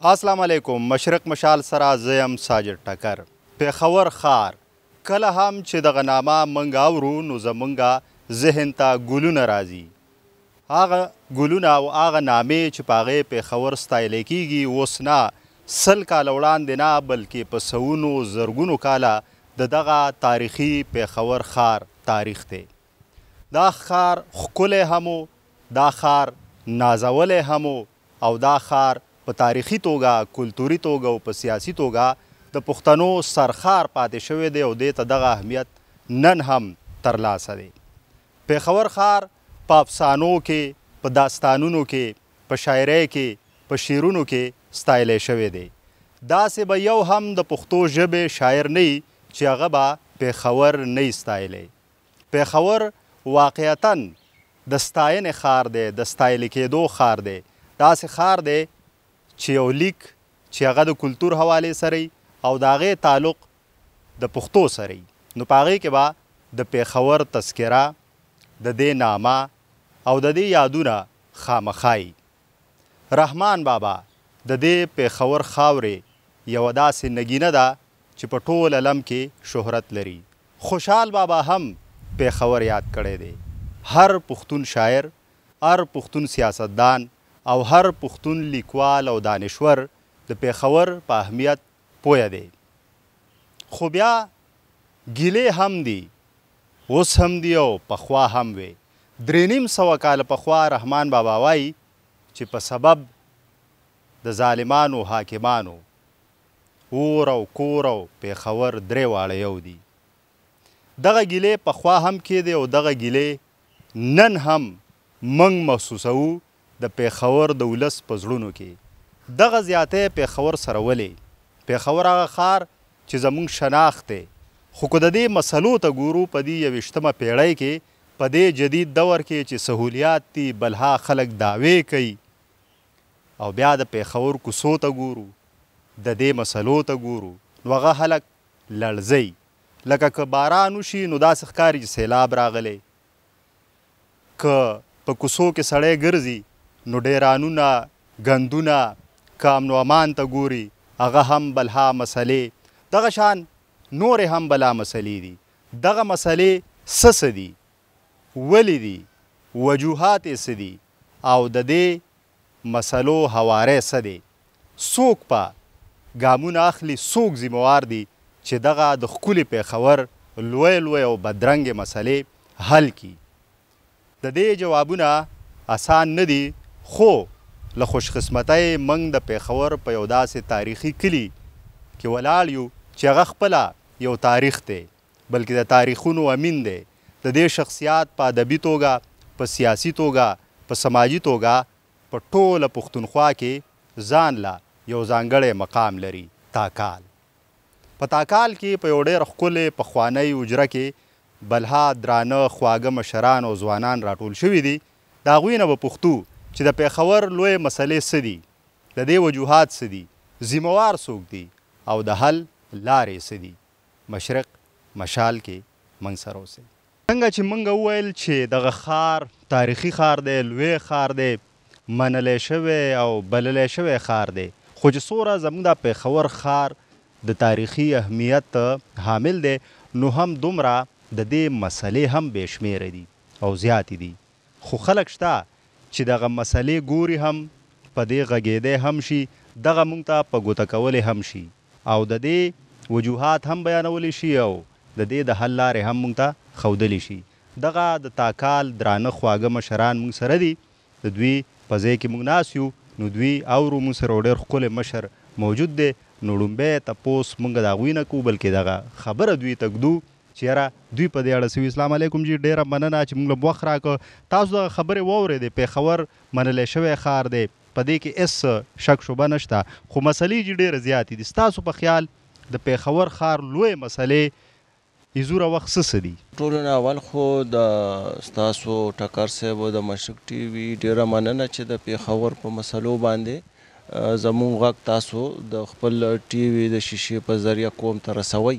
السلام علیکم. مشرق مشال سره زه یم ساجد ټکر. پېښور ښار کله هم چې دغه نامه موږ اورو نو زموږ ذهن ته ګلونه راځي. هغه ګلونه او هغه نامې چې په هغې پېښور ستایلی کېږي اوس نه 100 کاله وړاندې نه بلکې په سوونو زرګونو کاله د دغه تاریخي پېښور ښار تاریخ دی. دا ښار ښکلی هم دا ښار نازولی هم او دا ښار په تاریخي توګه کلتوري توګه او په سیاسي توګه د پښتنو سرښار پاتې شوی دی او دې ته دغه اهمیت نن هم ترلاسه دی. پېښور ښار په افسانو کې په داستانونو کې په شاعرۍ کې په شعرونو کې ستایلی شوی دی. داسې به یو هم د پښتو ژبې شاعر نه وي چې هغه به پېښور نه وي ستایلی. پېښور واقعتاً د ستاینې ښار دی، د ستایلي کېدو ښار دی. داسې ښار دی چې یو لیک چې هغه د کلتور حوالې سره او د هغې تعلق د پښتو سره نو په هغې کې به د پېښور تذکره د دې نامه او د دې یادونه خامخا وي. رحمان بابا د دې پېښور خاورې یوه داسې نګینه ده چې په ټول علم کې شهرت لري. خوشحال بابا هم پېښور یاد کړی دی. هر پښتون شاعر، هر پښتون سیاستدان او هر پښتون لیکوال او دانشور د پېښور په اهمیت پوهه دی. خو بیا ګیلې هم دي، اوس هم دي او پخوا هم وې. 350 کاله پخوا رحمان بابا وایي چې په سبب د ظالمانو حاکمانو اور او کور او پېښور درې واړه یو دي. دغه ګیلې پخوا هم کېدې او دغه ګیلې نن هم موږ محسوسوو د پېښور د ولس په زړونو کې. دغه زیاتی پېښور سره ولې؟ پېښور هغه ښار چې زموږ شناخت دی. خو که د دې مسلو ته ګورو په دې 21مه پېړۍ کې په دې جدید دور کې چې سهولیات دي بلها خلک دعوې کوي او بیا د پېښور کوڅو ته ګورو د دې مسلو ته ګورو نو هغه خلک لړزوي. لکه که باران وشي نو داسې ښکاري چې سیلاب راغلی. که په کوڅو کې سړی ګرځي نو ډیرانونه ګندونه که امن و امان ته ګوري هغه هم بلها مسلې دغه شان نورې هم بلا مسلې دي. دغه مسلې څه دي، ولې دي، وجوهات یې څه دي او د دې مسلو هواری څه دی، څوک په ګامونه اخلي، څوک ذموار دي چې دغه د ښکلي پېښور لوی لوی او بدرنګې مسلې حل کړي. د دې جوابونه آسان نه دي خو له خوشقسمتۍ موږ د پېښور په یو داسې تاریخي کلي کې ولاړ یو چې هغه خپله یو تاریخ دی بلکې د تاریخونو امین دی. د دې شخصیات په ادبي توګه، په سیاسي توګه، په سماجي توګه په ټوله پښتونخوا کې ځان له یو ځانګړی مقام لري. تاکال په تاکال کې په یو ډېر ښکلې پخوانۍ حجره کې بلها درانه خواږه مشران او ځوانان راټول شوي دي. د هغوی نه به پوښتو چې د پېښور لویې مسلې څه دي، د دې وجوهات څه دي، ذموار څوک دي او د حل لارې څه دي. مشرق مشال کې موږ سره اوسئ. څنګه چې موږ وویل چې دغه ښار تاریخي ښار دی، لوی ښار دی، منلی شوی او بللی شوی ښار دی. خو چې څومره زموږ د پېښور ښار د تاریخي اهمیت حامل دی نو هم دومره د دې مسلې هم بې شمېره دي او زیاتې دي. خو خلک شته چې دغه مسلې ګوري هم په دې غږېدی هم شي، دغه موږ ته په ګوته کولی هم شي او د دې وجوهات هم بیانولی شي او د دې د حل لارې هم موږ ته ښودلی شي. دغه د تاکال درانه خواږه مشران موږ سره دي. د دوی په ځای کې موږ ناست یو نو دوی اورو موږ سره ډېر ښکلی مشر موجود دی. نو لومبی تپوس موږ د هغوی نه کوو بلکې دغه خبره دوی ته ږدو چې یاره دوی په دې اړه څه وي. السلام علیکم جی، ډېره مننه چې موږ له وخت راکړه. تاسو دغه خبرې واورېدې، پېښور منلی شوی ښار دی، په دې کې هېڅ شک شبه نشته، خو مسلې جي ډېرې زیاتې دي. ستاسو په خیال د پېښور ښار لویې مسلې ایزوره وخت څه دي؟ ټولو نه اول خو د ستاسو ټکر صاحب او د مشرق ټي وي ډېره مننه چې د پېښور په مسلو باندې زموږ غږ تاسو د خپل ټي وي د شیشې په ذریعه قوم ته رسوئ.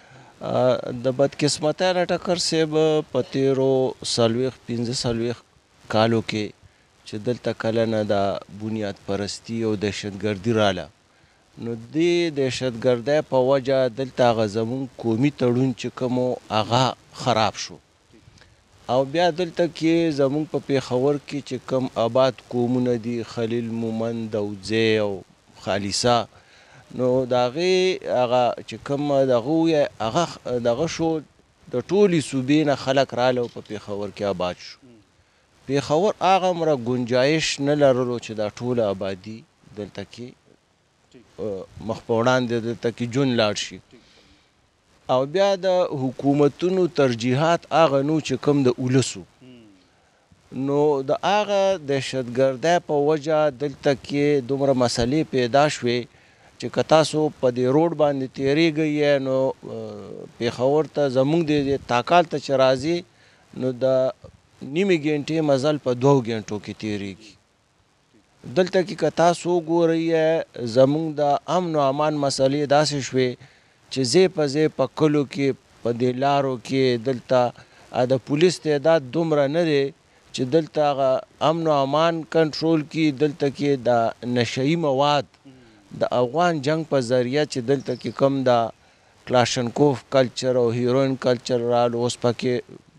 د بدقسمتۍ نه ټکر صاحب په تېرو 40-45 کالو کې چې دلته کله نه د بنیاد پرستی او دهشتګردي راله، نو دې دهشتګردۍ په وجه دلته هغه زمونږ قومي تړون چې کوم و هغه خراب شو. او بیا دلته کې زمونږ په پېښور کې چې کوم آباد قومونه دي، خلیل، مومند، دوځی او خالصه، نو د هغې هغه چې کوم دغه شو، د ټولې صوبې نه خلک راله او په پېښور کې آباد شو. پېښور هغه مره ګنجایش نه لرلو چې دا ټوله آبادي دلته کې مخ په وړاندې دلته کې ژوند لاړ شي. او بیا د حکومتونو ترجیحات هغه نو چې کوم د ولسو، نو د هغه دهشتګردۍ په وجه دلته کې دومره مسلې پیدا شوې چې که تاسو په دې روډ باندې تېرېږئ نو پېښور ته زمونږ د تاکال ته چې راځي نو د نیمې ګنټې مزل په 2 ګنټو کې تېرېږي. دلته کې که تاسو وګورئ زمونږ د امن و امان مسلې داسې شوې چې ځای په ځای په کلو کې په دې لارو کې دلته د پولیس تعداد دومره نه دی چې دلته هغه امن و امان کنټرول کړي. دلته کې د نشهیي مواد د افغان جنگ په ذریعه چې دلته کې کوم د کلاشنکوف کلچر او هیروین کلچر راله، اوس پکې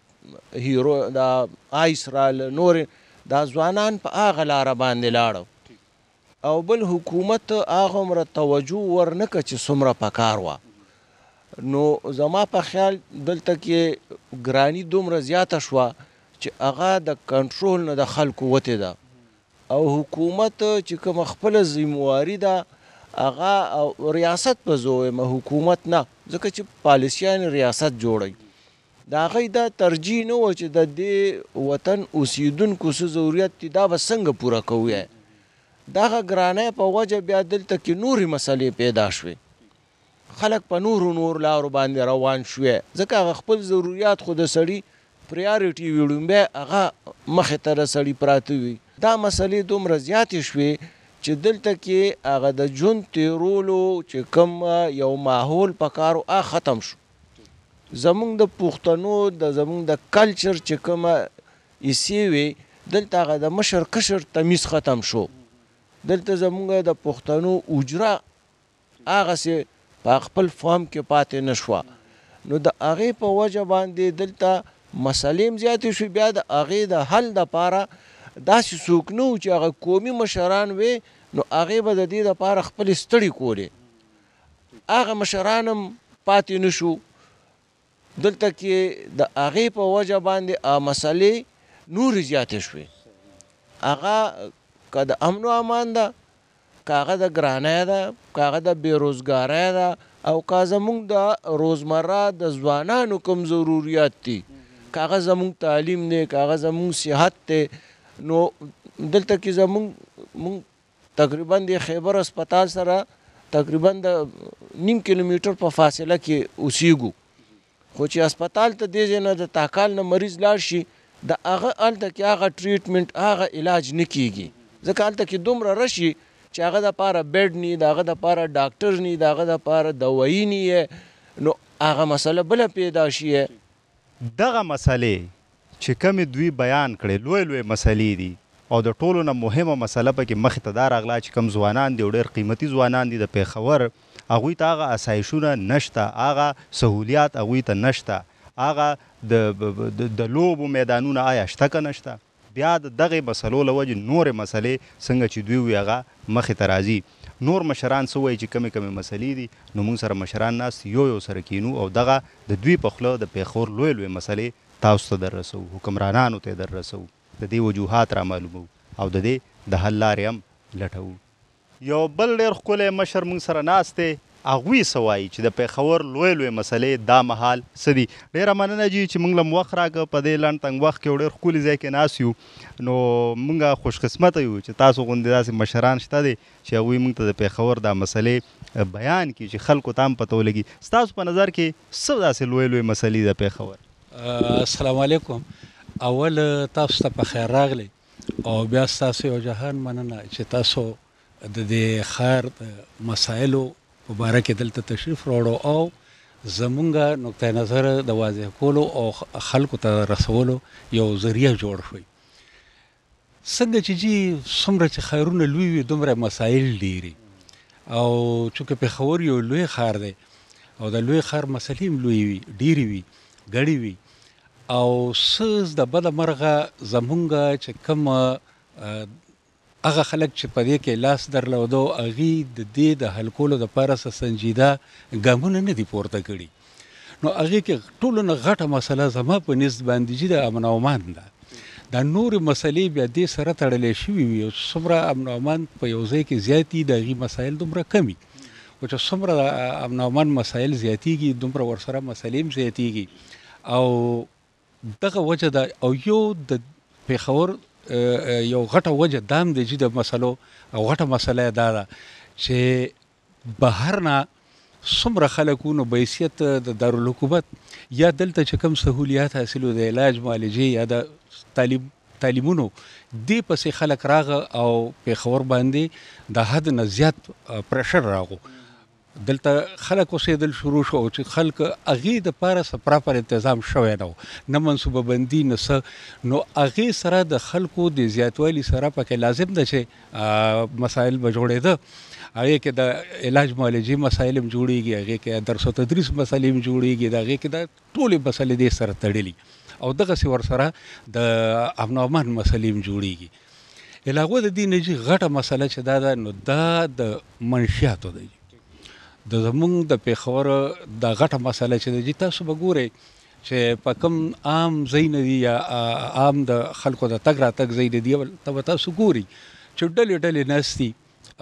د آیس راله، نور دا ځوانان په هغه لاره باندې لاړو. او بل حکومت هغه عمره توجه ورنکړه چې څومره پکار وه. نو زما په خیال دلته کې ګراني دومره زیاته شوه چې هغه د کنټرول نه د خلکو وتې ده. او حکومت چې کومه خپله ذمواري ده هغه ریاست په زه وایم، حکومت نه، ځکه چې پالیسیان ریاست جوړوي. د هغوی دا ترجیح نه وه چې د دې وطن اوسیدونکو څه ضرورت دي دا به څنګه پوره کوو. دغه ګرانۍ په وجه بیا دلته کې نورې مسلې پیدا شوې، خلک په نور لارو باندې روان شوې، ځکه هغه خپل ضروریات خو د سړي پریارټي وي، لومبی هغه مخې ته د سړي پراته وي. دا مسلې دومره زیاتې شوې چې دلته کې هغه د ژوند تېرولو چې کوم یو ماحول پکار و هغه ختم شو. زمونږ د پښتنو زمونږ د کلچر چې کومه حصې وې دلته هغه د مشر کشر تمیز ختم شو. دلته زمونږ د پښتنو اجره هغسې په خپل فارم کې پاتې نه شوه. نو د هغې په وجه باندې دلته مسلې هم زیاتې شوې. بیا د هغې د حل دپاره داسې څوک نه و چې هغه قومي مشران وې نو هغې به د دې دپاره خپلې ستړې کولې. هغه مشران هم پاتې نه شو. دلته کې د هغې په وجه باندې مسلې نورې زیاتې شوې. هغه که د امن و امان ده، که هغه د ګرانۍ ده، که هغه د بېروزګارۍ ده، او که زمونږ د روزمره د ځوانانو کوم ضروریات دي، که هغه زمونږ تعلیم دی، که هغه زمونږ صحت دی. نو دلته کې زمونږ تقریبا د خیبر اسپتال سره تقریبا د 9 کیلومیټر په فاصله کې اوسیږو، خو چې اسپتال ته دې ځای نه د تاکال نه مریض لاړ شي د هغه هلته کې هغه ټریټمنټ هغه علاج نه کیږي، ځکه هلته کې دومره رشي چې هغه دپاره بیډ نی، د هغه دپاره ډاکټر نی، د هغه دپاره دوایي نی، نو هغه مسله بله پیدا شي. دغه مسلې چې کومې دوی بیان کړې لوی مسلې دي، او د ټولو نه مهمه مسله پکې مخې ته دا راغله چې کوم ځوانان دي او ډېر قیمتي ځوانان دي د پېښور، هغوی ته هغه اسایشونه نشته، هغه سهولیات هغوی ته نشته، هغه د لوبو میدانونه آیا شته که نشته. بیا د دغې مسلو له وجې نورې مسلې څنګه چې دوی وي هغه مخې ته راځي. نور مشران څه وایي چې کمې مسلې دي، نو موږ سره مشران ناست یو سره کینو او دغه د دوی په خوله د پېښور لوی مسلې تاسو ته در رسوو، حکمرانانو ته در رسوو، د دې وجوهات را معلومو او د دې د حل لارې هم لټوو. یو بل ډېر ښکلی مشر موږ سره ناست دی، هغوی څه وایي چې د پېښور لوی مسلې دا مهال څه دي. ډېره مننه جي چې موږ له وخت راکړه، په دې لنډ تنګ وخت کې یو ډېر ښکلي ځای کې ناست یو، نو موږ خوشقسمته یو چې تاسو غوندې داسې مشران شته دي چې هغوی موږ ته د پېښور دا مسلې بیان کړي چې خلکو ته هم پته ولګي. ستاسو په نظر کې څه داسې لوی مسلې د پېښور؟ السلام علیکم. اول تاسو ته په خیر راغلی، او بیا ستاسو یو جهان مننه چې تاسو د دې ښار مسایلو په باره کې دلته تشریف راوړو او زمونږ نقطه نظر د واضح کولو او خلکو ته رسولو یو ذریعه جوړ شوی. څنګه چې جی څومره چې ښارونه لوی وي دومره مسایل ډېري او چونکې پېښور یو لوی ښار دی او د لوی ښار مسلې هم لوی وي ډېرې وي ګډې وي او څه د بده مرغه زمونږ چې کوم هغه خلک چې په دې کې لاس درلودو هغې د دې د حل کولو دپاره څه سنجیده ګامونه نه دي پورته کړي نو هغې کې ټولو نه غټه مسله زما په نزد باندې چې د امن او امان ده دا نورې مسلې بیا دې سره تړلې شوي وي او څومره امن او امان په یو ځای کې زیات دي د هغې مسایل دومره کم وي او چې څومره د امن او امان مسایل زیاتېږي دومره ورسره مسلې هم زیاتېږي او دغه وجه ده او یو د پېښور یو غټه وجه دام دی چې د مسلو او غټه مسله دا ده چې بهر نه څومره خلک نو بحیثیت د دارالحکومت یا دلته چې کوم سهولیات حاصلو د علاج معالجې یا د تعلیمونو دې پسې خلک راغه او پېښور باندې د حد نه زیات پرشر راغو دلته خلک اوسېدل شروع شو چې خلک هغې دپاره څه پراپر انتظام شوی نه نه منصوبه بندي نه څه نو هغې سره د خلکو د زیاتوالي سره پکې لازم ده چې مسایل به جوړېده هغې کې د علاج معالجې مسایل هم جوړېږي هغې کې درس و تدریس مسلې هم جوړېږي د هغې کې د ټولې مسلې دې سره تړلي او دغسې ورسره د امن او امان مسلې هم جوړېږي علاوه د دې نه چې غټه مسله چې دا ده نو دا د منشیاتو دی د زمونږ د پېښور د غټه مسله چې دی تاسو به ګورئ چې په کوم عام ځای نه دي یا عام د خلکو د تګ راتګ ځای نه دي ته به تاسو ګورئ چې ډلې ډلې ناست دي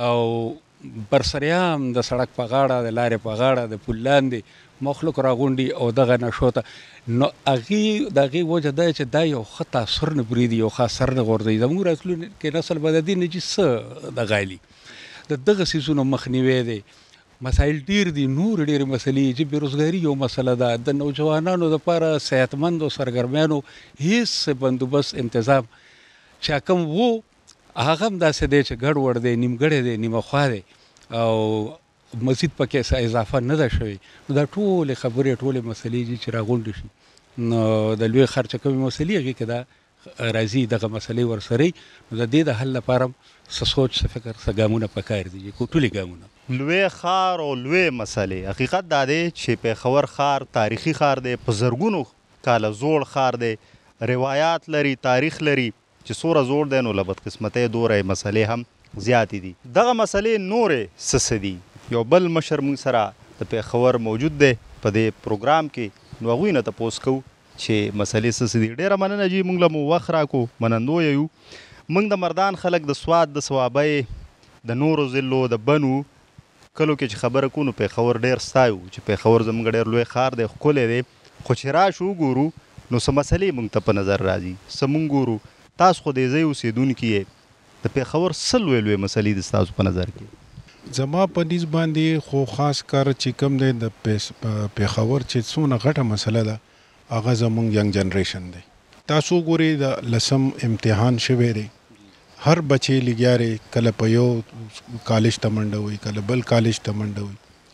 او برسریام د سړک په غاړه د لارې په غاړه د پل لاندې مخلوق راغونډي او دغه نشو ته نو هغې د هغې وجه دا چې دا یو ښه تاثر نه برېږدي یو ښه اثر نه غورځوي زموږ راتلونکي نسل به د دې نه چې څه دغه علي د دغه څیزونو مخنیوی دی مسایل ډېر دي نور ډېرې مسلې چې بېروزګاري یو مسله ده د نوجوانانو دپاره صحتمندو سرګرمیانو هېڅ بندوبست انتظام چې کوم و هغه هم داسې دی چې ګډوډ دی نیمګړی دی نیمه خوا دی او مزید پکې څه اضافه نه ده شوې نو دا ټولې خبرې ټولې مسلې چې راغونډې شي نو د لوی ښار چې کومې مسلې هغې کې دا راځي دغه مسلې ورسره نو د دې د حل لپاره څه سوچ څه فکر څه ګامونه پکار دي ټولې ګامونه لوی ښار او لوی مسلې حقیقت دا دی چې پېښور ښار تاریخي ښار دی په زرګونو کاله زوړ ښار دی روایات لري تاریخ لري چې څومره زوړ دی نو له بدقسمتۍ دوره مسلې هم زیاتې دي دغه مسلې نورې څه دي یو بل مشر موږ سره د پېښور موجود دی په دې پروګرام کې نو هغوی نه تپوس کوو چې مسلې څه دي ډېره مننه جي موږ له مو وخت راکړو منندویه یو موږ د مردان خلک د سوات د صوابۍ د نورو ضلعو د بنو کلو کې چې خبره کوو نو پېښور ډېر ستایو چې پېښور زموږ ډېر لوی ښار دی ښکلی دی خو چې راشو وګورو نو څه مسلې موږ ته په نظر راځي څه موږ ګورو تاسو خو دې ځای اوسېدونکي یې د پېښور څه لوی لوی مسلې دي ستاسو په نظر کې زما په نیز باندې خو خاص کار چې کوم دی د پېښور چې څونه غټه مسله ده هغه زموږ ینګ جنریشن دی تاسو ګورئ د 10 امتحان شوی دی هر بچی لګیارې کله په یو کالج ته منډه وي کله بل کالج ته منډه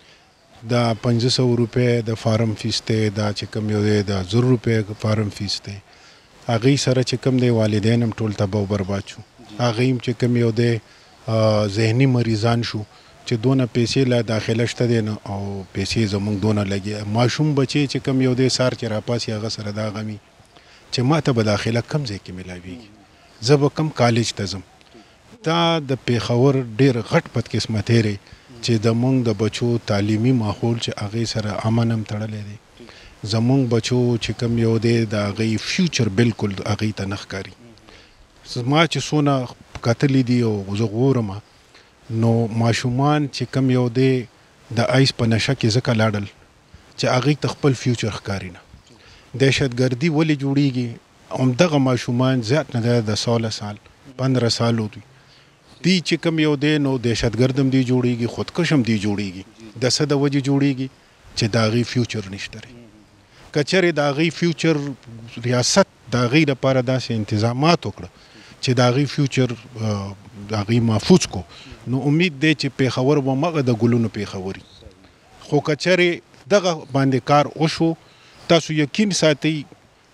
وي دا 500 روپۍ د فارم فیس دی دا چې کوم یو دی د 1000 روپۍ فارم فیس دی هغې سره چې کوم دی والدین هم ټول تباه و برباد شو هغې هم چې کوم یو دی ذهني مریضان شو چې دونه پیسې لا داخله شته دی نو او پیسې زموږ دونه لګي ماشوم بچی چې کوم یو دی سار چې راپاسي هغه سره دا غمي چې ما ته به داخله کم ځای کې ملاویږي زه به کم کالج ته ځم دا د پېښور ډېر غټ بدقسمتۍ دی چې زموږ د بچو تعلیمي ماحول چې هغې سره امن هم تړلی دی زموږ بچو چې کوم یو دی د هغې فیوچر بالکل هغې ته نه ښکاري ما چې څونه کتلی دي او زه ګورم نو ماشومان چې کوم یو دی د آیس په نشه کې ځکه لاړل چې هغې ته خپل فیوچر ښکاري نه دهشتګردي ولې جوړیږي همدغه ماشومان زیات نه دی د 16 سال 15 سالو دي دی چې کوم یو دی نو دهشتګرد هم دی جوړیږي خودکش هم دی جوړیږي د څه د وجې جوړیږي چې د هغې فیوچر نشته دی که چېرې د هغې فیوچر ریاست د هغې لپاره داسې انتظامات وکړه چې د هغې فیوچر د هغې محفوظ کو نو امید دی چې پېښور به مغه د ګلونو پېښوري خو که چېرې دغه باندې کار وشو تاسو یقین ساتئ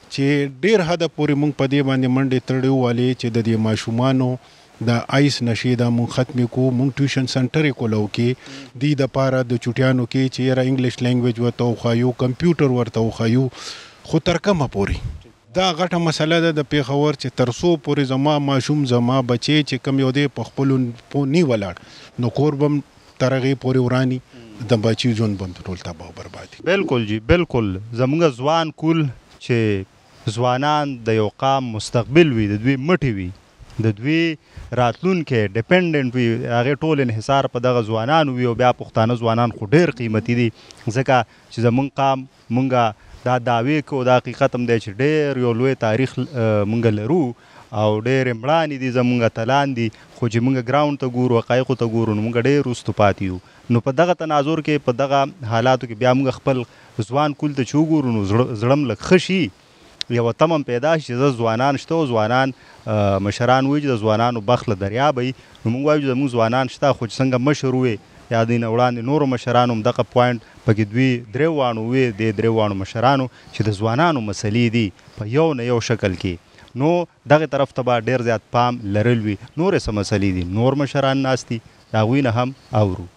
چې ډیر حده پورې موږ په دې باندې منډې تړلې والې چې د دې ماشومانو د آیس نشي دا موږ ختمې کو. موږ ټیوشن سنټر یې کولو کې دې دپاره د چوټیانو کې چې یاره انګلیش لینګویج ورته وښایو، کمپیوټر ورته وښایو، خو تر کومه پورې دا غټه مسله ده د پېښور چې تر څو پورې زما ماشوم زما بچی چې کوم یو دی په خپلو پو نی ولاړ نو کور به م تر هغې پورې وراني، د بچي ژوند به م ټول تباه او برباد. بالکل جی بالکل. زموږ ځوان کول چې ځوانان د یو قام مستقبل وي، د دوی مټې وي، د دوی راتلونکی ډیپنډنټ وي، هغې ټول انحصار په دغه ځوانانو وي. او بیا پښتانه ځوانان خو ډېر قیمتي دي ځکه چې زموږ قام مونږه دا دعوې کوو، دا حقیقت هم دی چې ډېر یو لوی تاریخ مونږ لرو او ډېرې مړانې دي زمونږ اتلان دي، خو چې مونږ ګراونډ ته ګورو، حقایقو ته ګورو، نو مونږ ډېر وروستو پاتې یو. نو په دغه تناظر کې په دغه حالاتو کې بیا مونږ خپل ځوان کول ته چې وګورو نو زړه م لږ ښه شي، یوه تمه م پیدا شي چې زه ځوانان شته او ځوانان مشران وایي چې د ځوانانو بخت له دریابه وي. نو مونږ وایو چې زموږ ځوانان شته، خو چې څنګه مشر وې یا دې نه وړاندې نورو مشرانو هم دغه پوینټ پکې دوی درې واړو وې، دې درې واړو مشرانو چې د ځوانانو مسلې دي په یو نه یو شکل کې، نو دغې طرف ته به ډېر زیات پام لرل وي. نورې څه مسلې دي، نور مشران ناست دي، د هغوی نه هم اورو.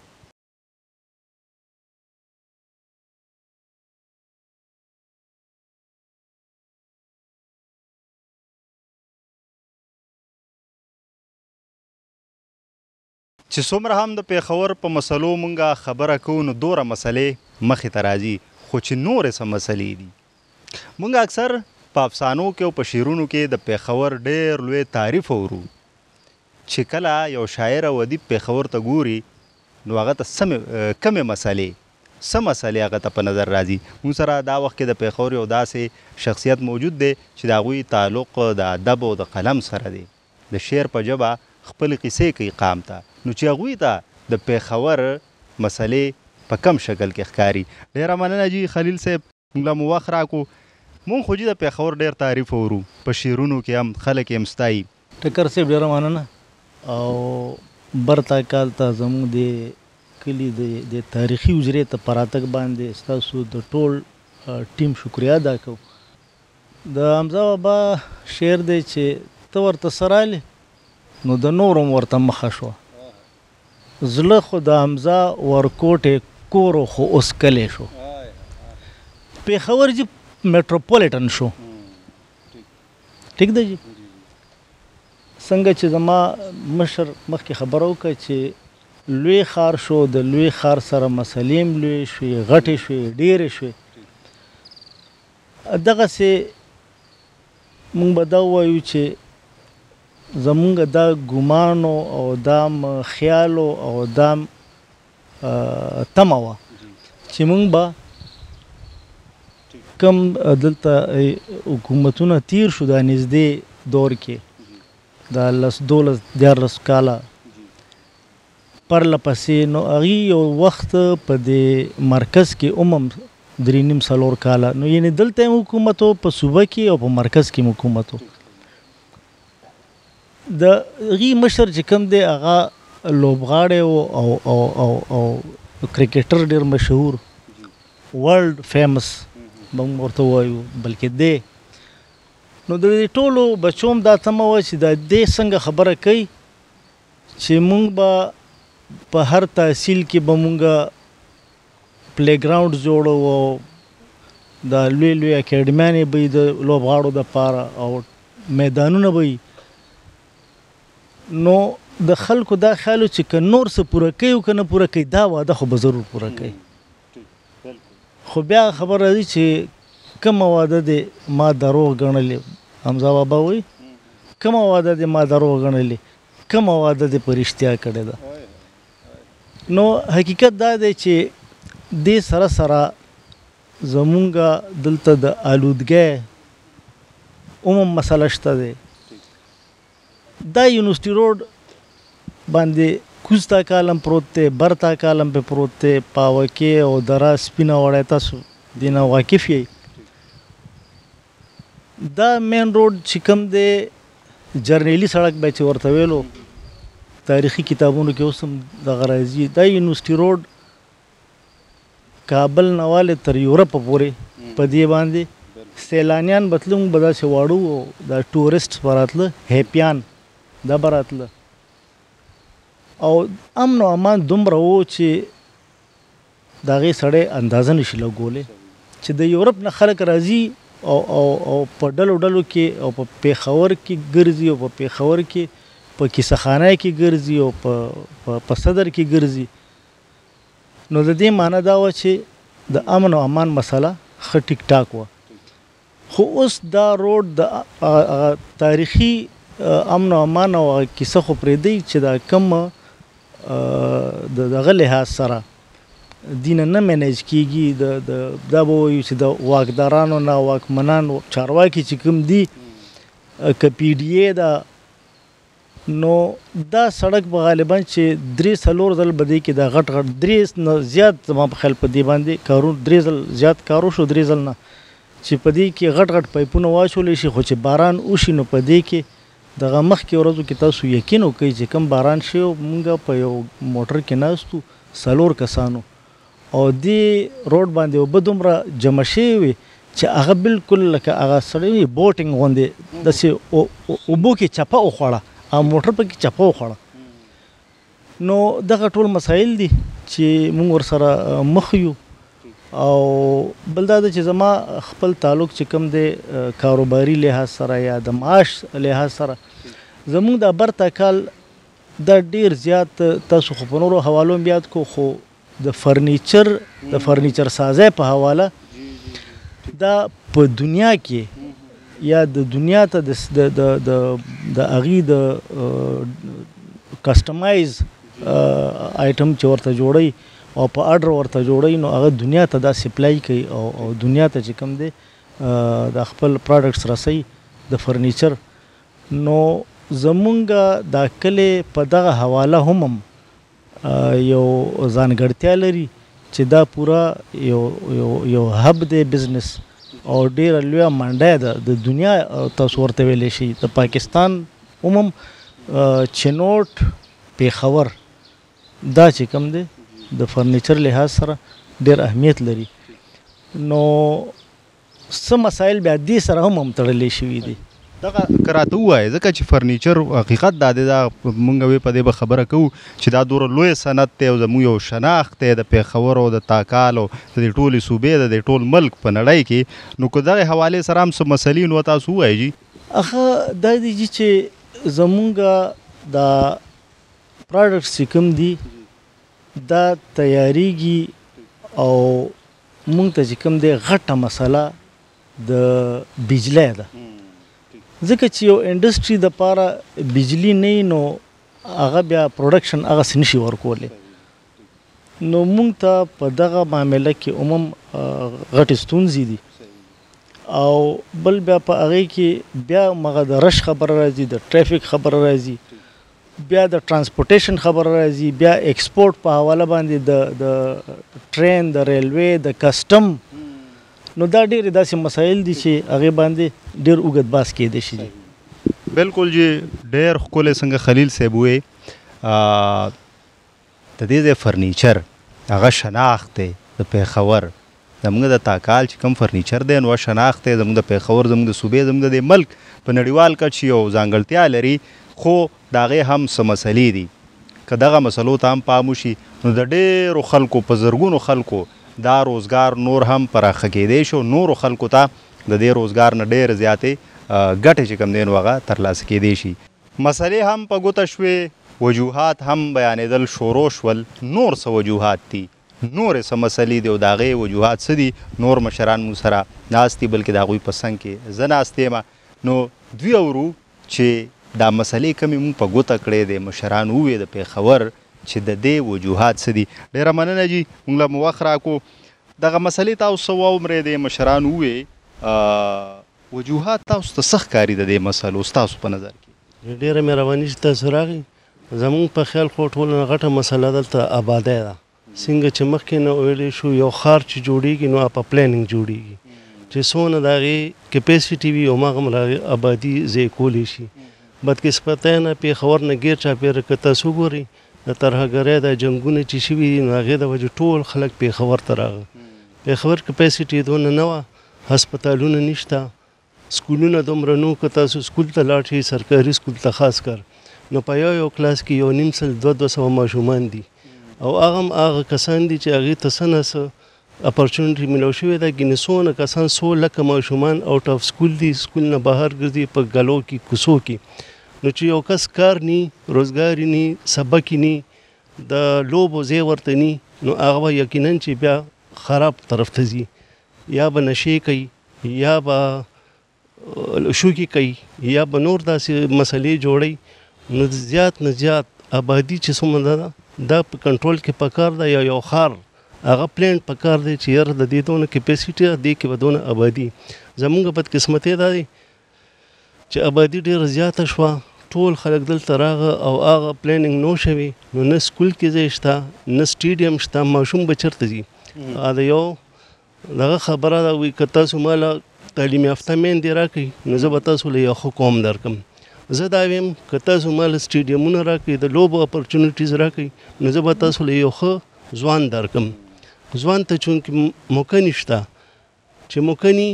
چې څومره هم د پېښور په مسلو مونږه خبره کوو نو دوره مسلې مخې ته راځي، خو چې نورې څه مسلې دي. مونږ اکثر په افسانو کې او په شعرونو کې د پېښور ډېر لوی تعریف اورو، چې کله یو شاعر او ادیب پېښور ته ګوري نو هغه ته کمې مسلې هغه ته په نظر راځي. مونږ سره دا وخت کې د پېښور یو داسې شخصیت موجود دی چې د هغوی تعلق د ادب او د قلم سره دی، د شعر په ژبه خپلې قصې کوي قام ته، نو چې هغوی ته د پېښور مسلې په کم شکل کې ښکاري. ډېره مننه جي خلیل صاحب، موږ له مو وخت راکو. مونږ خو جي د پېښور ډېر تعریف اورو، په شعرونو کې هم خلک یې هم ستایي. ټکر صاحب ډېره مننه. او برتا کال ته زموږ د کلي د تاریخي حجرې ته په راتګ باندې ستاسو د ټول ټیم شکریه ادا کوو. د حمزه بابا شعر دی چې ته ورته سره رالې نو د نورو هم ورته مخه شوه. زړه خو د حمزه ورکوټې کورو خو اوس کلی شو. پېښور جي میټروپولیټن شو. ټیک ده جي. څنګه چې زما مشر مخکې خبره وکړه چې لوی ښار شو، د لوی ښار سره مسلې هم لوی شوې، غټې شوې، ډېرې شوې. دغسې موږ به دا ووایو چې زمونږ دا ګمانو او دام خیالو او دام تمه وه چې مونږ به کم دلته حکومتونه تیر شو دا نږدې دور کې دا 12 کاله پرله پسې، نو هغې یو وخت په دې مرکز کې هم 3.5-4 کاله، نو یعنې دلته هم حکومت و، په صوبه کې او په مرکز کې هم حکومت و. د هغې مشر چې کوم دی هغه لوبغاړی و او کرکټر ډېر مشهور، ورلډ فیمس به موږ ورته ووایو، بلکې دی. نو د دې ټولو بچو هم دا تمه وه چې دا دې څنګه خبره کوي چې موږ به په هر تحصیل کې به موږ پلی ګراونډ جوړو او دا لوی لوی اکیډمیانې به وي د لوبغاړو دپاره او میدانونه به وي. نو د خلکو دا خیال چې که نور څه پوره کوي او که نه پوره کوي دا واده خو به ضرور پوره کوي. خو بیا خبر راځي چې کومه واده دې ما دروغ ګڼلې، حمزه بابا وایي کومه واده دې ما دروغ ګڼلې، کومه واده دې په رښتیا کړې ده. نو حقیقت دا دی چې دې سره سره زمونږ دلته د آلودګۍ هم مسله شته دی. دا یونیورسټي روډ باندې کوز تا کالم پروت دی، بر تا کالم په پروت دی، پاوکې او دره سپینه وړی، تاسو دې نه واقف یئ. دا مین روډ چې کوم دی جرنیلي سړک به چې ورته ویلو، تاریخي کتابونو کې اوس هم دغه راځي. دا یونیورسټي روډ کابل نه والې تر یورپ پورې په دې باندې سیلانیان به تلو موږ به داسې واړو د ټورسټ به راتله هیپیان دا به راتله او امن او امان دومره و چې د هغې سړی اندازه نشي لګولی چې د یورپ نه خلک راځي او په ډلو ډلو کې او په پېښور کې ګرځي او په پېښور کې په کیسهخانه کې ګرځي او په صدر کې ګرځي نو د دې معنی دا وه چې د امن او امان مسله ښه ټیک ټاک وه خو اوس دا روډ د تاریخي امن او امان او کیسه خو پرېږدئ چې دا کوم د دغه لحاظ سره دینه نه مینیج کیږي دا به وایو چې د واکدارانو نه واکمنانو چارواکي چې کوم دي که پی ډي اے ده نو دا سړک به غالبا چې 3-4 ځل به دی کې د غټ غټ 3 نه زیات زما په خیال په دې باندې کارونه 3 ځل زیات کارو شو 3 ځل نه چې په دې کې غټ غټ پایپونه واچولی شي خو چې باران وشي نو په دې کې دغه مخکې ورځو کې تاسو یقین وکړئ چې کم باران شي مونږ په یو موټر کې ناستو 4 کسانو او دې روډ باندې اوبه دومره جمع شوې وي چې هغه بالکل لکه هغه سړی بوټینګ غوندې داسې اوبو کې چپه وخوړه او موټر پکې چپه وخوړه نو دغه ټول مسایل دي چې موږ ورسره مخ یو او بل دا چې زما خپل تعلق چې کوم دی کاروباري لحاظ سره یا د معاش لحاظ سره زموږ د برته کال دا ډیر زیات تاسو خو په نورو حوالو بیا کو خو د فرنیچر سازۍ په حواله دا په دنیا کې یا د دنیا ته د هغې د کسټمایز آیټم چې ورته جوړوي او په آرډر ورته جوړوي نو هغه دنیا ته دا سپلای کوي او دنیا ته چې کوم دی د خپل پروډکټس رسوي د فرنیچر نو زمونږ دا کلې په دغه حواله هم یو ځانګړتیا لري چې دا پوره یو هب دی بزنس او ډیره لویه منډه ده د دنیا تاسو ورته ویلی شي د پاکستان عموم چنوټ پېښور دا چې کوم دی د فرنیچر لحاظ سره ډیر اهمیت لري نو څه مسایل بیا دې سره هم تړلی شوي دي دغه که راته ووایې ځکه چې فرنیچر حقیقت دا دی دا مونږ وی په دې به خبره کوو چې دا دومره لوی صنعت دی او زموږ یو شناخت دی د پېښور او د تاکال او د دې ټولې صوبې د دې ټول ملک په نړۍ کې نو که دغې حوالې سره هم څه مسلې نو تاسو ووایئ جي هغه دا دی چې زمونږ دا پروډکټس چې کوم دي دا تیاریږي او مونږ ته چې کوم دی غټه مسله د بجلی ده ځکه چې یو انډسټري د پاره بجلی نه نو هغه بیا پروډکشن هغه نشي ورکولی نو مونږ ته په دغه معامله کې عموم غټې ستونزې دي او بل بیا په هغې کې بیا مغه د رش خبره راځي د ټریفک خبره راځي بیا د ترانسپورټیشن خبره راځي بیا ایکسپورټ په حواله باندې د ټرین د ریلوے د کسټم نو دا ډېرې داسې مسایل دي چې هغې باندې ډېر اوږد بحث کیدی شي بالکل جی ډېر ښکلی څنګه خلیل صاحب وویې د دې ځای فرنیچر هغه شناخت دی د پېښور زموږ د تاکال چې کوم فرنیچر دی نو شناخت دی زموږ د پېښور زموږ د صوبې زموږ د دې ملک په نړیوال کچ یو ځانګړتیا لري خو د هغې هم څه مسلې دي که دغه مسلو ته هم پام وشي نو د ډېرو خلکو په زرګونو خلکو دا روزګار نور هم پراخه کیدی شو نورو خلکو ته د دې روزګار نه ډېرې زیاتې ګټې چې کوم دی نو هغه ترلاسه کیدی شي مسلې هم په ګوته شوې وجوهات هم بیانېدل شروع شول نور څه وجوهات دي نورې څه مسلې دي او د هغې وجوهات څه دي نور مشران موږ سره ناست دي بلکې د هغوی په څنګ کې زه ناست یم نو دوی اورو چې دا مسلې کمې موږ په ګوته کړې دی مشران ووې د پېښور چې د دې وجوهات څه دي ډېره مننه جي موږ له مو وخت راکړو دغه مسلې تاسو څه واومرې دی مشران ووې وجوهات تاسو ته څه ښکاري د دې مسلو ستاسو په نظر کې ډېره مهرباني چې تاسو راغئ زموږ په خیال خو ټوله غټه مسله دلته آبادی ده څنګه چې مخکې نه ویلی شو یو ښار چې جوړیږي نو په پلانینګ جوړیږي چې څونه د هغې کیپیسټي وي هماغه هم د آبادي ځای کولی شي بدقسمتۍ نه پېښور نه ګیر چاپېره که تاسو ګورئ د ترهګرۍ دا جنګونه چې شوي دي نو هغې د وجې ټول خلک پېښور ته راغله پېښور کیپیسټي دونه نه وه هسپتالونه نشته، سکولونه دومره نو که تاسو سکول ته لاړ شئ، سرکاري سکول ته خاص کر، نو په یو کلاس کې 1.5 ماشومان دي او هغه کسان دي چې هغې ته څه نه څه اپرچونټي میلاو شوې ده. ګینې څونه کسان 100 لکه ماشومان آوټ آف سکول دي، سکول نه بهر ګرځي په ګلو کې کوڅو کې. نو چې یو کس کار نی، روزګار نی، سبق نی، د لوبو ځای ورته نی، نو هغه به یقینا چې بیا خراب طرف ته ځي، یا به نشې کوي، یا به شوکي کوي، یا به نور داسې مسلې جوړوي. نو زیات نه زیات آبادي چې څومره ده دا په کنټرول کې پکار ده، یا یو ښار هغه پلان پکار دی چې یاره د دې دونه کیپیسټي ده، دې کې به دونه آبادي. زمونږ بدقسمتي دا دی چې آبادي ډېره زیاته شوه، ټول خلک دلته راغه او هغه پلانینګ نو شوي، نو نه سکول کې ځای شته، نه سټیډیم شته، ماشوم به چېرته ځي؟ دا یو دغه خبره ده. وایي که تاسو ماله تعلیم یافته میندې راکړئ نو زه به تاسو له یو ښه قوم درکړم. زه دا ویم که تاسو ماله سټیډیمونه راکړئ، د لوبو اپرچونټیز راکړئ، نو زه به تاسو له یو ښه ځوان درکړم. ځوان ته چونکې موقع نشته، چې موقع نی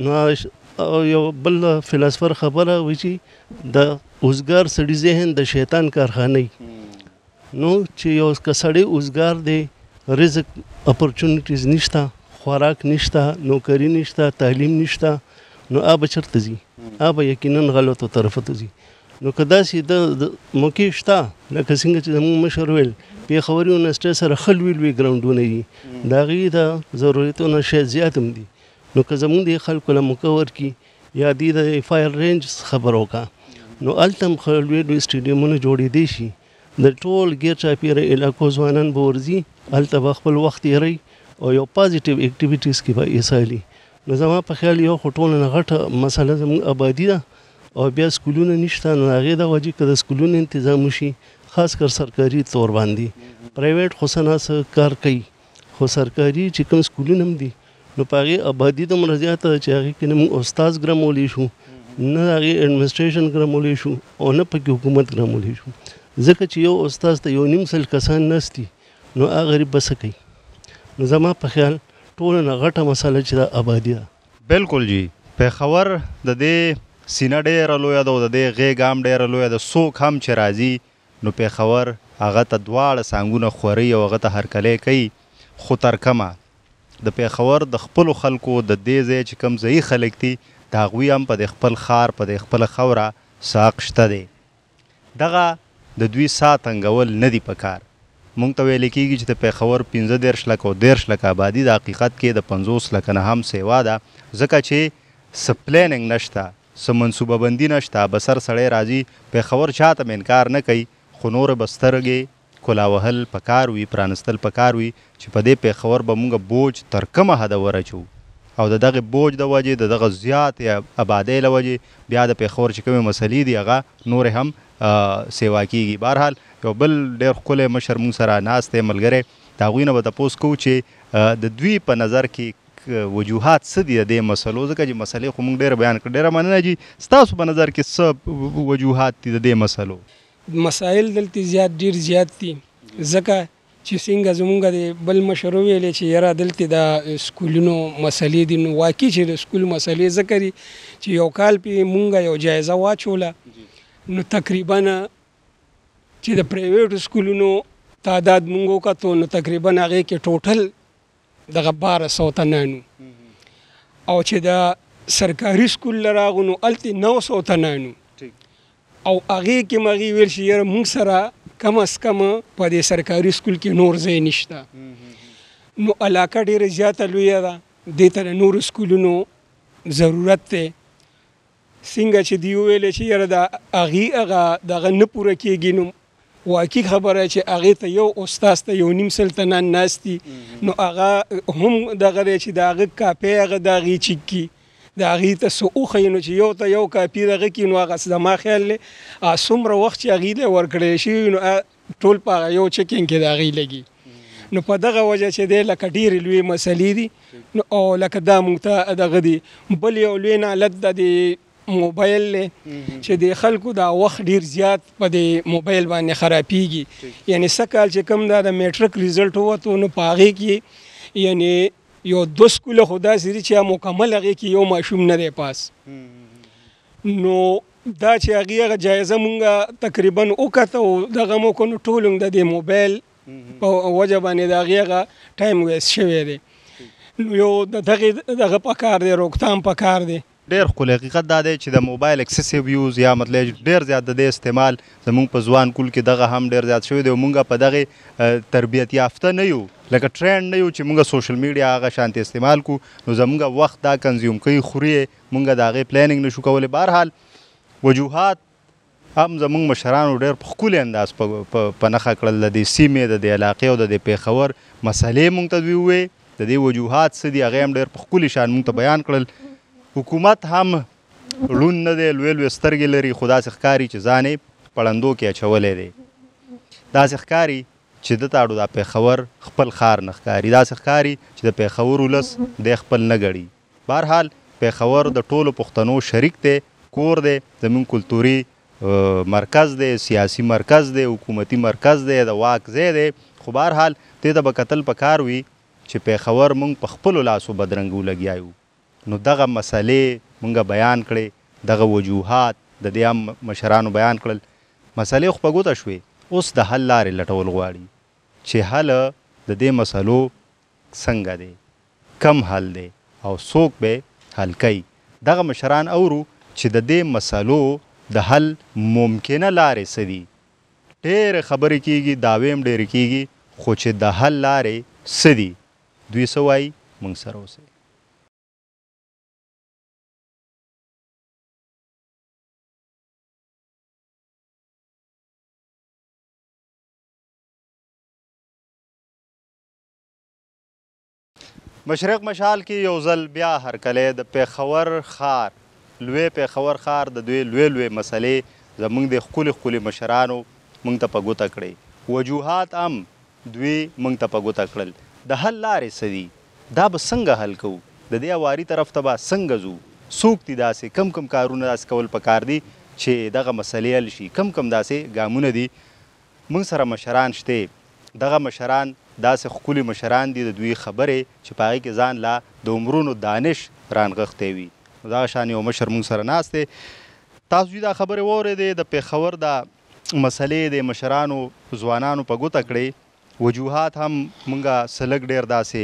نو یو بل فلسفر خبره وایي چې د اوزګار سړي ذهن د شیطان کارخانه وي. نو چې یو که سړی اوزګار دی، رزق اپرچونټیز نشته، خوراک نشته، نوکري نشته، تعلیم نشته، نو به چېرته ځي؟ به یقینا غلطو طرفو ته ځي. نو که داسې د موقع شته لکه څنګه چې زموږ مشر ویل پېښور یونیورسټۍ سره ښه لوی لوی ګراونډونه دي، د هغې د ضرورتونه شاید زیات هم دي. نو که زموږ د خلکو له موقع ورکړي، یا دې د فایر رینج خبر وکړه، نو هلته هم ښه لوی لوی سټیډیمونه جوړېدی شي. د ټول غیر چاپېره علاقو ځوانان به ورځي، هلته به خپل وخت تېروي او یو پازیټیو اکټیویټیز کې به ایسالي. نو زما په خیال یو خو ټوله نه غټه مسله زموږ آبادي ده، او بیا سکولونه نشته. نو هغې د وجې که د سکولونو انتظام وشي، خاص کر سرکاري طور باندې، پرایویټ خو څه ناڅه کار کوي، خو سرکاري چې کوم سکولونه هم دي نو په هغې آبادي دومره زیاته ده چې هغې کې نه موږ استاز ګرمولی شو، نه د هغې اډمنسټریشن ګرمولی شو، او نه پکې حکومت ګرمولی شو. ځکه چې یو استاز ته 1.5 کسان ناست دي، نو هغه غریب به څه کوي؟ نو زما په خیال ټوله نه غټه مسله چې د آبادي ده. بالکل جی، پېښور د دې سینه ډېره لویه ده او د دې غېږ هم ډېره لویه ده. څوک هم چې راځي نو پېښور هغه ته دواړه څانګونه خوري او هغه ته هرکلی کوي. خو تر کمه د پېښور د خپلو خلکو د دې ځای چې کوم ځایي خلک دي، د هغوی هم په د خپل ښار په د خپله خاوره څه حق شته دی. دغه د دوی سا تنګول نه دي په کار. مونږ ته ویل کېږي چې د پېښور 15 لکه او 13 لکه آبادي، د حقیقت کې د 50 لکه نه هم سیوا ده، ځکه چې څه پلانینګ نشته، څه منصوبه بندي نشته. بسر سړی راځي، پېښور چاته م انکار نه کوي، خو نورې به سترګې کولا وهل پکار وي، پرانستل پکار وي چې په دې پېښور به مونږ بوج تر کومه حده ورچو، او د دغې بوج د وجې، د دغه زیاتې آبادۍ له وجې بیا د پېښور چې کومې مسلې دي هغه نورې هم سیوا کېږي. بهرحال یو بل ډېر ښکلی مشر مونږ سره ناست دی، ملګری، د هغوی نه به تپوس کوو چې د دوی په نظر کې وجوهات څه دي د دې مسلو، ځکه چې مسلې خو مونږ ډېره بیان کړو. ډېره مننه جي، ستاسو په نظر کې څه وجوهات دي د دې مسلو؟ مسایل دلته ډېر زیات دي، ځکه چې څنګه زمونږ د بل مشر وویلې چې یاره دلته د سکولونو مسلې دي. نو واقعي چې د سکول مسلې ذکر چې یو کال پې مونږ یو جایزه واچوله، نو تقریبا چې د پرایویټ سکولونو تعداد مونږ وکتو، نو تقریبا هغې کې ټوټل دغه 1200 تنانو، او چې د سرکاري سکول لراغو نو هلته 900 تنانو، او هغې کې م هغې ویل چې یاره مونږ سره کم از کم په دې سرکاري سکول کې نور ځای نشته. نو علاقه ډېره زیاته لویه ده، دې ته د نورو سکولونو ضرورت دی. څنګه چې دوی وویلې چې یاره د هغې هغه دغه نه پوره کېږي، نو واقعي خبره چې هغې ته یو استاز ته 1.5 تنان ناست دي، نو هغه هم دغه دی چې د هغه کاپۍ هغه د هغې چیک کي، د هغې ته څه وښیي، نو چې یو ته یو کاپي دغه کي، نو هغه زما خیال دی څومره وخت چې هغې ته ورکړی شوي، نو ټول په هغه یو چیکینګ کې د هغې لګي. نو په دغه وجه چې دی لکه ډېرې لویې مسلې دي، نو او لکه دا مونږ ته دغه دي. بل یو لوی نالت د موبایل دی چې د خلکو دا وخت ډیر زیات په د موبایل باندې خرابېږي. یعنی څه کال چې کوم دا د میټرک ریزلټ ووتو، نو په هغې کې یعنی یو 2 سکوله خو داسې دي چې مکمل هغې کې یو ماشوم نه دی پاس. نو دا چې هغه جایزه مونږ تقریبا وکړه او دغه مو کو نو ټول د دې موبایل په وجه باندې د هغه ټایم ویست شوی دی. نو یو دغه پکار دی، روکتام پکار دی. ډېر ښکلی حقیقت دا دی چې د موبایل اکسیسیو یوز یا مطلب ډېر زیات د دې استعمال زموږ په ځوان کول کې دغه هم ډېر زیات شوی دی او موږ په دغې تربیت یافته نه یو، لکه ټرینډ نه یو چې موږ سوشل میډیا هغه شانتې استعمال کړو نو زموږ وخت دا کنزیوم کوي، خوري موږ د هغې پلانینګ نشو کولی. بهرحال وجوهات هم زموږ مشرانو ډېر په ښکلي انداز په نښه کړل د دې سیمې د دې علاقې او د دې پېښور مسلې موږ ته دوی وویې، د دې وجوهات څه دي هغې هم ډېر په ښکلي شان موږ ته بیان کړل. حکومت هم ړوند نه دی، لوی لوی سترګې لري، خو داسې ښکاري چې ځان یې پړندو کې اچولی دی. داسې ښکاري چې ده ته اړو دا پېښور خپل ښار نه ښکاري، داسې ښکاري چې د پېښور ولس دی خپل نه ګڼي. بهرحال پېښور د ټولو پښتنو شریک دی، کور دی، زموږ کلتوري مرکز دی، سیاسي مرکز دی، حکومتي مرکز دی، د واک ځای دی. خو بهرحال دې ته به کتل پکار وي چې پېښور موږ په خپلو لاسو بدرنګو لګیا یو. نو دغه مسلې مونږ بیان کړې، دغه وجوهات د دې هم مشرانو بیان کړل. مسلې خو په ګوته شوې، اوس د حل لارې لټول غواړي چې حل د دې مسلو څنګه دی، کم حل دی او څوک به حل کوي. دغه مشران اورو چې د دې مسلو د حل ممکنه لارې څه دي. ډېرې خبرې کېږي، دعوې هم ډېرې کېږي، خو چې د حل لارې څه دي دوی څه وایي موږ سره اوسئ. مشرق مشال کې یو ځل بیا هرکلی د پېښور ښار، لوی پېښور ښار د دوی لوی مسلې زموږ د ښکلي ښکلي مشرانو موږ ته په ګوته کړئ. وجوهات هم دوی موږ ته په ګوته کړل. د حل لارې څه دي، دا به څنګه حل کوو، د دې اواري طرف ته به څنګه ځو، څوک دي داسې کم کارونه داسې کول پکار دي چې دغه مسلې حل شي، کم داسې ګامونه دي. موږ سره مشران شته، دغه مشران داسې ښکلي مشران دي، د دوی خبرې چې په هغې کې ځان لا د عمرونو دانش رانغښتی وي. دغه شان یو مشر موږ سره ناست دی. تاسو دا خبرې واورېدې، د پېښور دا مسلې د مشرانو ځوانانو په ګوته کړې. وجوهات هم موږ څه لږ ډېر داسې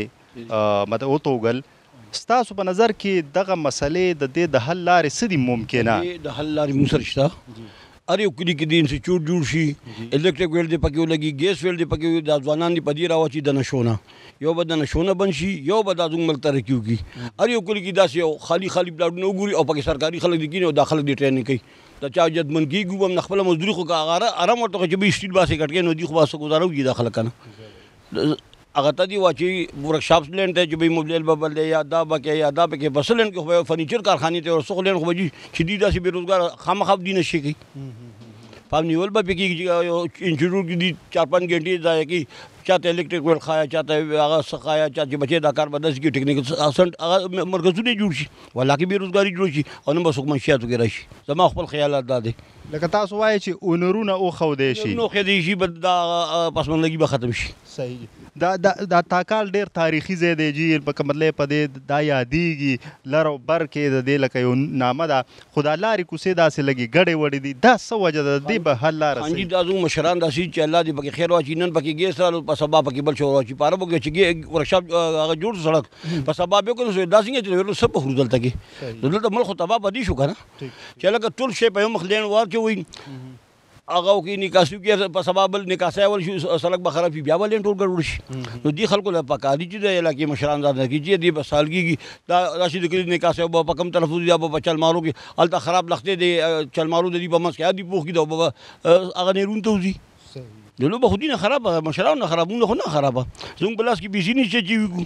وتوږل. ستاسو په نظر کې دغه مسلې د دې د حل لارې څه دي ممکنه؟ د حل لارې موږ سره شته. هر یو کلي کې د انسټیټیوټ جوړ شي، الکټریک ویل دې پکې ولګي، ګیس ویل دې پکې وي، دا ځوانان دې په دې راواچي د نشو نه، یو به د نشو نه بند شي، یو به دا زموږ ملک ترقي وکړي. هر یو کلي کې داسې یو خالي پلاټونه وګوري او پکې سرکاري خلک دې کیني او دا خلک دې ټریننګ کوي. د چا جدمن کېږي هم نه خپله مزدوري خو که ارام ورته چې به اسټیټ باسې کټ کوي نو دوی خو به څه ګزاره وکړي دا خلک که نه. هغه ته دې واچي ورکشاپس لینډ ته چې به موبایل به بل دی یا دا به کوي یا دا به کوي. بس لینډ کې خو به فرنیچر کارخانې ته ورسه خو لینډ خو به چې دوی داسې بېروزګار خامخا دوی نشي کوي. پام نیول به پکې کېږي، انسټیټیوټ کې دي 4-5 غنټې ضایع کوي، چاته الکټریک ویل ښایه، چاته هغه څه ښایه، چا چې بچې دا کار به داسې کړي، ټیکنیکل هغه مرکزونه جوړ شي، والله کې بېروزګاري جوړ شي او نه به څوک منشیاتو کې راشي. زما خپل خیالات دا دی. لکه تاسو وایئ چې اونرونه وښودی شي، وښودی شي به دا پسماندګي به ختم شي. صحیح. دا تاکال ډېر تاریخي ځای دی جي، لکه مطلب په دې دا یادېږي لر او بر کې د دې لکه یو نامه ده، خو دا لارې کوڅې داسې لګي ګډې وډې دي، دا څه وجه ده؟ دې به حل لاره څه؟ دا زموږ مشران داسې چې الله دې پکې خیر واچي، نن پکې ګیس رالو، په سبا پکې بل شی واچي، په عربو کې چې ورکشاپ هغه جوړ سړک په سبا بیا کړو دا څنګه چې څه په خورو دلته کې دلته ملک خو تباه بدي شو که نه، چې لکه ټول شی په یو مخ لین واچوي هغه کې نکاسي کې په سبا بل نکاسي ول شي، سړک به خراب شي، بیا به لین ټول ګډوډ شي. نو دې خلکو له پکار دي چې د علاقې مشران ځان کې چې دې به سال کېږي دا راشي د کلي نکاسي به په کم طرف یا به په چلمارو کې هلته خراب لختې دی، چلمارو د دې په منځ کې دي پوخ کې دا به هغه نیرون ته وځي. د لوبه خو دې نه خرابه، مشرانو نه خراب، مونږ خو نه خرابه، زموږ په لاس کې پیسې نشته چې وکړو.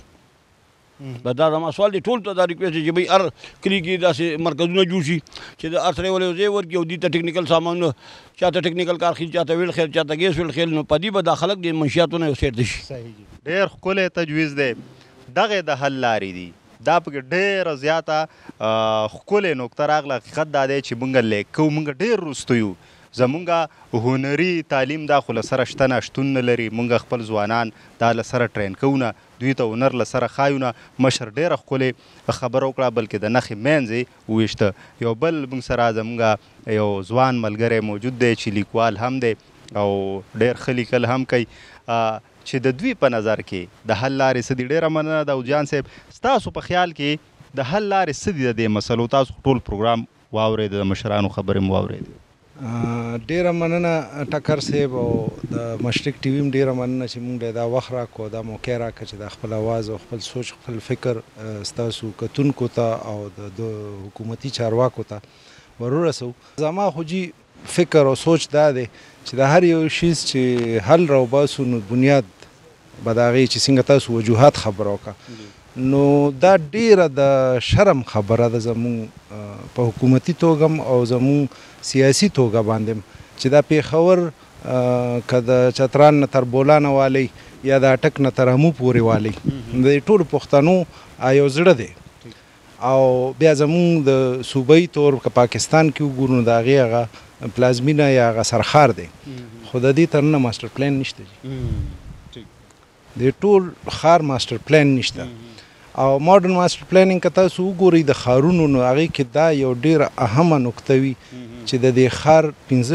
دا زما سوال دی، ټول ته دا ریکویسټ دی چې بھائی هر کلي کې داسې مرکزونه جوړ شي چې د هر سړی ولې ځای ورکړي او دې ته ټیکنیکل سامانونه، چاته ټیکنیکل کار خیل، چاته ویل خیل، چاته ګیس ویل خیل، نو په دې به دا خلک د منشیاتو نه سیټ شي. ډېر ښکلی تجویز دی. دغې د حل لارې دي، دا پکې ډېره زیاته ښکلې نقطه راغله. حقیقت دا دی چې موږ لیک کوو، موږ ډېر وروسته یو، زمونږ هنري تعلیم دا خو له سره شته نه شتون نه لري. مونږ خپل ځوانان دا له سره ټرین کوو نه، دوی ته هنر له سره ښایو نه. مشر ډېره ښکلې خبره وکړه، بلکې د نښې منځ یې وویشته. یو بل مونږ سره زمونږ یو ځوان ملګری موجود دی چې لیکوال هم دی او ډېر ښه لیکل هم کوي، چې د دوی په نظر کې د حل لارې څه دي. ډېره مننه داودجان صاحب. ستاسو په خیال کې د حل لارې څه دي د دې مسلو؟ تاسو ټول پروګرام واورېد، د مشرانو خبرې مو واورېدې. ډېره مننه ټکر صاحب او د مشرق ټي وي هم ډېره مننه چې موږ دا وخت راکړو، دا موقع راکړه چې د خپل اواز او خپل سوچ خپل فکر ستاسو کتونکو ته او د حکومتي چارواکو ته ورورسو. زما خو جي فکر او سوچ دا دی چې د هر یو شیز چې حل راوباسو نو بنیاد به د هغې چې څنګه تاسو وجوهات خبره وکړه، نو دا ډیره د شرم خبره ده زموږ په حکومتي توګه او زموږ سیاسي توګه باندې چې دا پیښور که د چترال نه تر بولانه والی یا د اټک نه تر امو پورې والی د ټولو پښتنو یو زړه دی. او بیا زموږ د صوبایي طور که پاکستان کې وګورو نو د هغې هغه پلازمینه یا هغه سرخار دی، خو د دې تر نه ماسټر پلان نشته. د ټول ښار ماسټر پلان نشته. او ماډرن ماسټر پلانینګ که تاسو وګورئ د ښارونو نو هغې کې دا یو ډېره اهمه نکته وي چې د دې ښار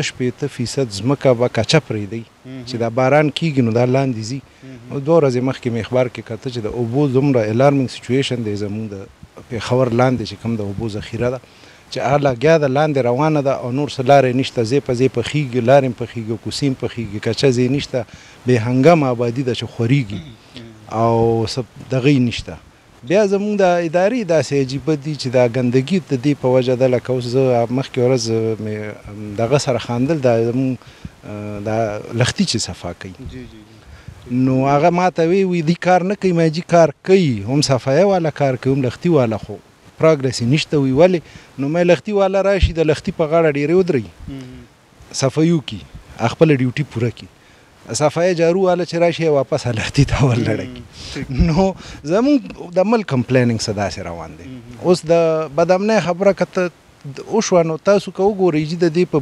15% ځمکه به کچه پرېږدئ چې دا باران کېږي نو دا لاندې ځي. 2 ورځې مخکې مې اخبار کې کته چې د اوبو دومره الارمینګ سچویشن دی زموږ د پېښور لاندې چې کوم د اوبو ذخیره ده چې هغه لګیا ده لاندې روانه ده او نور څه لارې نشته، ځای په ځای پخېږي، لارې هم پخېږي، کوڅې هم پخېږي، کچه ځای نشته، بې هنګمه آبادي ده چې خورېږي او څه دغه نشته. بیا زموږ د ادارې داسې عجیبه دي چې دا ګندګي د دې په وجه ده. لکه اوس زه مخکې ورځ مې دغه سره خاندل دا زموږ دا لختي چې صفا کوي نو هغه ما ته وی دې کار نه کوي، ما جي کار کوي، هم صفایه والا کار کوي هم لختي والا، خو پروګرس یې نشته. وی ولې؟ نو مې لختي والا راشي د لختي په غاړه ډېرې ودرېږي، صفایو کړي، خپله ډیوټي پوره کړي، صفایه جارو والا چې راشي واپس لختي ته ورلړکي. نو زموږ د ملک هم پلانینګ څه داسې روان دی. اوس د بدامنۍ خبره که وشوه نو تاسو که وګورئ چې د دې په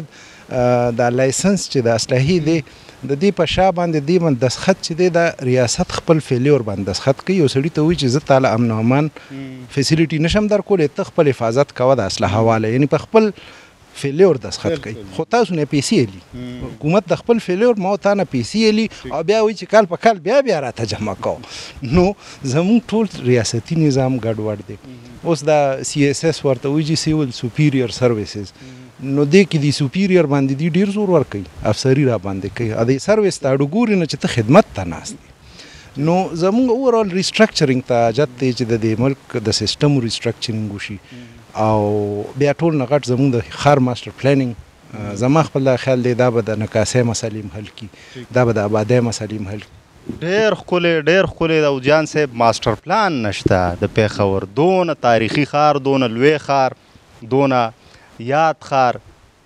بنیاد د لایسنس چې د اسلحې دی د دې په شا باندې دې باندې دستخط چې دی د ریاست خپل فیلیور باندې دستخط کوي. یو سړي ته وایي چې زه تاله امن او امان فیسیلیټي نشم درکولی، ته خپل حفاظت کوه د اسلحه والا، یعنی په خپل فیلیور دستخط کوي. خو تاسو نه پیسې الی، حکومت د خپل فیلیور ما تا نه پیسې الی او بیا وایي چې کال په کال بیا راته جمع کوو. نو زموږ ټول ریاستي نظام ګډوډ دی. اوس دا CSS ورته وایي چې سیول سوپیریور سروسز، نو دې کې د سوپیریور باندې دی ډېر زور ورکوي، افسري را باندې کوي، ا دې سروس ته اړو ګوري نه چې ته خدمت ته ناست دی. نو زموږ اوورال ریسټرکچرینګ ته حاجت دی چې د دې ملک د سیسټم ریسټرکچرینګ وشي او بیا ټول نه غټ زموږ د ښار ماسټر پلانینګ زما خپل خیال دی دا به د نکاسۍ مسلې هم حل کړي، دا به د آبادۍ مسلې هم حل کړي. ډېر ښکلی داودجان صاحب ماسټر پلان نشته د پېښور. دونه تاریخي ښار، دونه لوی ښار، دونه یاد ښار،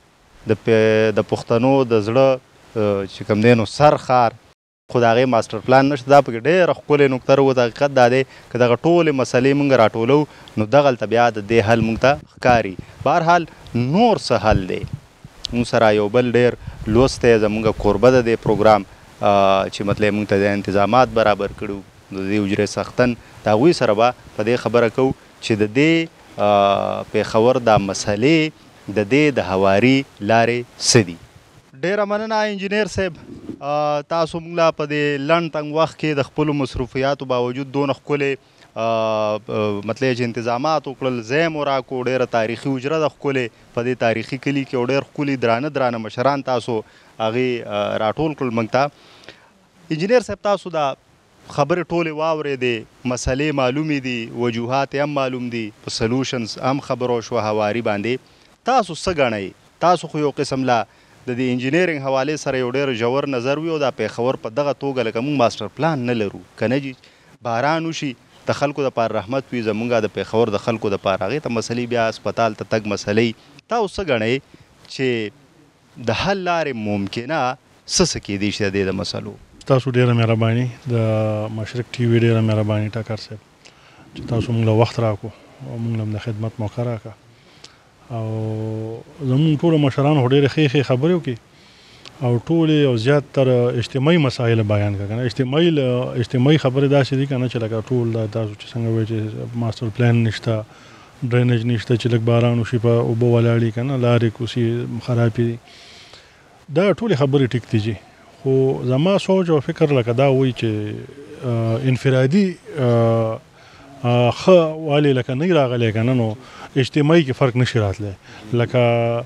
د پښتنو د زړه چې کوم دی نو سر ښار، خو د هغې ماسټر پلان نشته. دا پکې ډېره ښکلې نکته راووته. حقیقت دا دی که دغه ټولې مسلې موږ راټولو نو دغلته بیا د دې حل موږ ته ښکاري. بهرحال نور څه حل دی؟ موږ سره یو بل ډېر لوستی زموږ کوربه د دې پروګرام چې مطلب موږ ته د انتظامات برابر کړو د دې حجرې سختن، د هغوی سره به په دې خبره کوو چې د دې پېښور دا مسلې د دې د هواري لارې څه دي. ډېره مننه انجینیر صاحب، تاسو موږ لا په دې لنډ تنګ وخت کې د خپلو مصروفیاتو باوجود دونه ښکلې مطلب چې انتظامات وکړل، ځای مو راکړو، ډېره تاریخي حجره ده ښکلې په دې تاریخي کلي کې، او ډېر ښکلي درانه مشران تاسو هغې راټول کړل موږ ته. انجینیر صاحب تاسو دا خبرې ټولې واورېدې، مسلې معلومې دي، وجوهات هم معلوم دي، په سلوشنز هم خبره وشوه هواري باندې. تاسو څه ګڼئ؟ تاسو خو یو قسم لا د دې انجینیرینګ حوالې سره یو ډېر ژور نظر وي او دا پېښور په دغه توګه لکه موږ ماسټر پلان نه لرو، که نه جي باران وشي د خلکو دپاره رحمت وي، زموږ د پېښور د خلکو دپاره هغې ته مسلې بیا هسپتال ته تګ مسلې. تاسو څه ګڼئ چې د حل لارې ممکنه څه کېدی شي د دې د مسلو؟ تاسو ډېره مهرباني، د مشرق ټي وي ډېره مهرباني ټکر صاحب چې تاسو موږ له وخت راکړو او موږ له د خدمت موقع راکړه. او زمونږ ټولو مشرانو خو ډېرې ښې خبرې وکړي او ټولې او زیاتره اجتماعي مسایل بیان کړه که نه اجتماعي خبرې داسې دي که نه چې لکه ټول دا تاسو چې څنګه وایي چې ماسټر پلان نشته ډرینیج نشته چې لږ باران وشي په اوبه ولاړې که نه لارې کوڅې خرابې دي دا ټولې خبرې ټیک دي خو زما سوچ او فکر لکه دا وایي چې انفرادي ښه والي لکه نه راغلی که نه نو اجتماعي کې فرق نشي راتلی لکه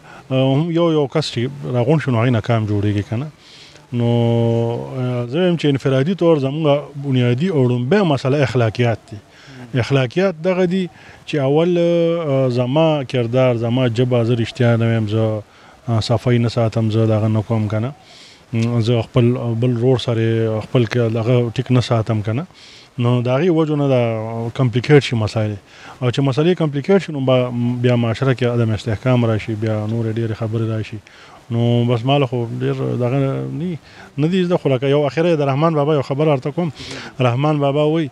یو کس چې راغونډ شي نو هغې نه کام جوړېږي که نه نو زه وایم چې انفرادي طور زموږ بنیادي او لومبۍ مسله اخلاقیات دي اخلاقیات دغه دي چې اول زما کردار زما ژبه زه رښتیا نه ویم زه صفایي نه ساتم زه دغه نه کوم که نه زه خپل بل ورور سره خپل دغه ټیک نه ساتم که نه نو د هغې وجو نه دا کمپلیکیټ شي مسایل او چې مسلې کمپلیکیټ شي نو بیا معاشره کې عدم استحکام راشي بیا نورې ډېرې خبرې راشي نو بس ماله خو ډېر دغه نه دي زده خو لکه یو اخره د رحمان بابا یو خبر ورته کوم رحمان بابا وایي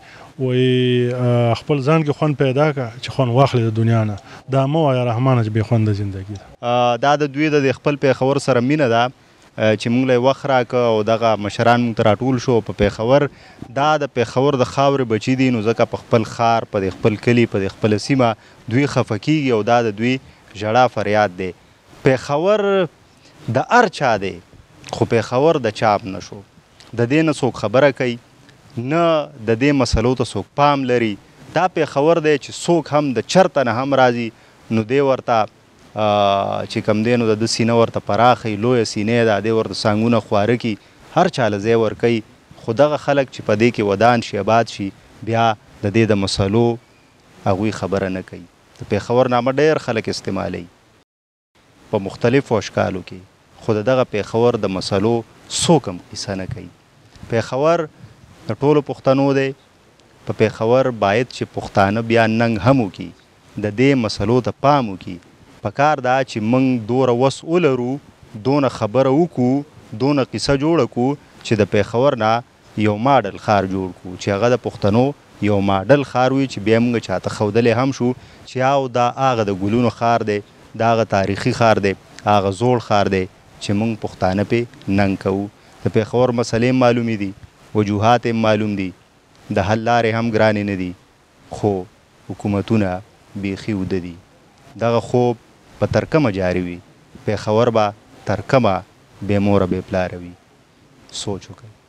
خپل ځان کې خوند پیدا کړه چې خوند واخلې د دنیا نه دا مه وایه رحمانه چې بې خونده زندګي ده دا د دوی د خپل پیښور سره مینه ده چې موږ له وخت راکه او دغه مشران موږ ته راټول شو په پیښور دا د پیښور د خاورې بچي دي نو ځکه په خپل ښار په د خپل کلي په د خپله سیمه دوی خفه کېږي او دا د دوی ژړا فریاد دی پیښور د هر چا دی خو پیښور د چا هم نه شو د دې نه څوک خبره کوي نه د دې مسلو ته څوک پام لري دا پیښور دی چې څوک هم د چرته نه هم راځي نو دی ورته چې کوم دی نو د ده سینه ورته پراخی لویه سینې ده دی ورته څانګونه خواره کړي هر چا له ځای ورکوي خو دغه خلک چې په دې کې ودان شي آباد شي بیا د دې د مسلو هغوی خبره نه کوي د پیښور نامه ډېر خلک استعمالوي په مختلفو اشکالو کې خو د دغه پیښور د مسلو څوک هم قیصه نه کوي پیښور د ټولو پښتنو دی په پیښور باید چې پښتانه بیا ننګ هم وکړي د دې مسلو ته پام وکړي پکار دا چې موږ دوره وس ولرو دونه خبره وکړو دونه قصه جوړه کړو چې د پیښور نه یو ماډل ښار جوړ کړو چې هغه د پښتنو یو ماډل ښار وي چې بیا موږ چاته ښودلی هم شو چې او دا هغه د ګلونو ښار دی دا هغه تاریخي ښار دی هغه زوړ ښار دی چې موږ پښتانه پې ننګ کوو د پیښور مسلې معلومې دي وجوهات یې معلوم دي د حل لارې هم ګرانې نه دي خو حکومتونه بیخي اوده دي دغه خوب په ترکمه جاري وي پیښور به ترکمه بې موره بې پلاره وي سوچ وکړئ